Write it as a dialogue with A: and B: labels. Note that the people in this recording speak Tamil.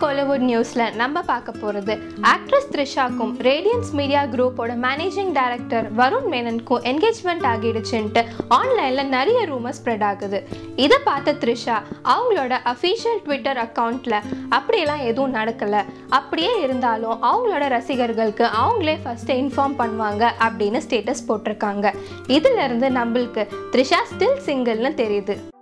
A: Kollywood newsல நம்ம பார்க்க போறது ஆக்ட்ரஸ் த்ரிஷாக்கும் ரேடியன்ஸ் மீடியா குரூப்போட மேனேஜிங் டைரக்டர் வருண் மேனனுக்கும் என்கேஜ்மெண்ட் ஆகிடுச்சுன்ட்டு ஆன்லைன்ல நிறைய ரூமர்ஸ் ஸ்ப்ரெட் ஆகுது. இதை பார்த்த த்ரிஷா அவங்களோட அஃபீஷியல் ட்விட்டர் அக்கவுண்ட்ல அப்படியெல்லாம் எதுவும் நடக்கல, அப்படியே இருந்தாலும் அவங்களோட ரசிகர்களுக்கு அவங்களே ஃபர்ஸ்ட் இன்ஃபார்ம் பண்ணுவாங்க அப்படின்னு ஸ்டேட்டஸ் போட்டிருக்காங்க. இதுல இருந்து நம்மளுக்கு த்ரிஷா ஸ்டில் சிங்கிள்னு தெரியுது.